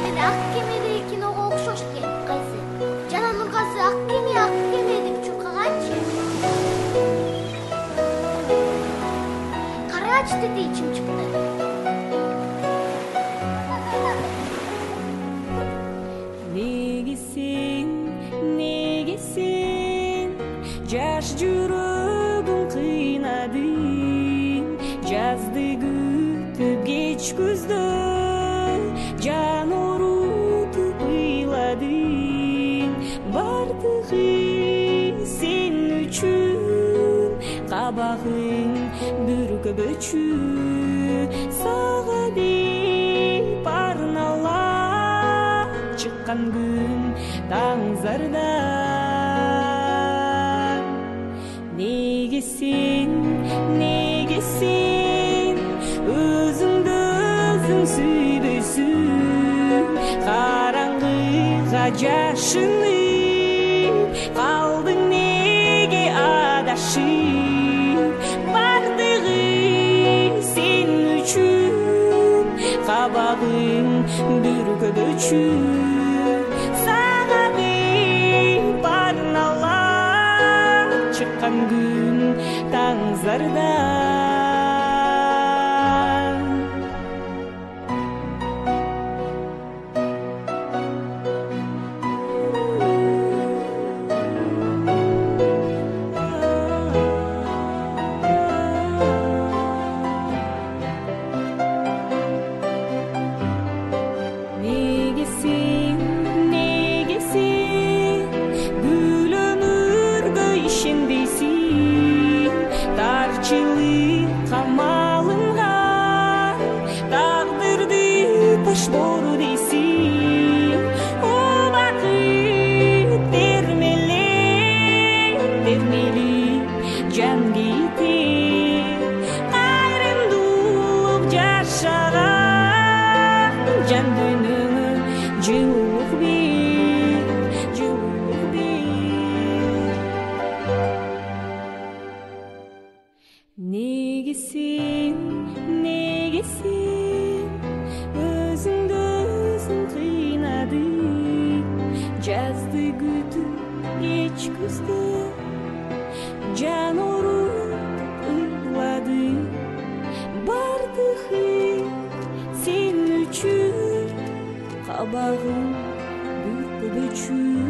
эле ак кемедеги киного окшош экен кайсы. Жана Нургазы ак кеме деп чуркаганчы. Карачы деди ичим чыкты. Неге сен жаш жүрөгүм кыйнадың, жазды күтүп кеч күздө жан орутуп ыйладың, бардыгы сен үчүн кабагың бүркөбөчү, сага деп арналап чыккан күн таң зардан. Неге сен өзүңдү өзүң сүйбөйсүң, караңгыга жашынып калдың, неге адашып, бардыгы сен үчүн кабагың бүркөбөчү, сага деп арналап чыккан күн таң зардан. Boru deysin, o bakıt dermeli can gitir, ayrımdılık yaşaran can dönümü cılık bir. Неге сен өзүңдү өзүң кыйнадың, жазды күтүп кеч күздө жан орутуп ыйладың, бардыгы сен үчүн кабагың бүркөбөчү.